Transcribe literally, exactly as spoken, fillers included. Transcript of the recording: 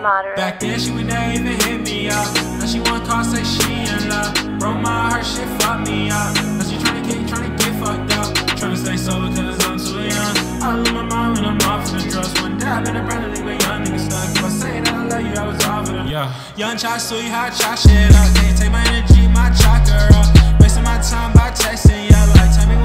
Madara. Back then she would never even hit me up. Now she want call, say she in love. Broke my heart, shit fucked me up. Now she tryna get, tryna get fucked up. Tryna stay sober cause I'm too young. I love my mom and I'm off for the drugs. One day I've been a brand new young nigga stuck. If I say that I love you, I was off of them. Yeah. Young child, sweetheart, chop shit up. Can't take my energy, my chakra up. Wasting my time by texting, yeah. Like, tell me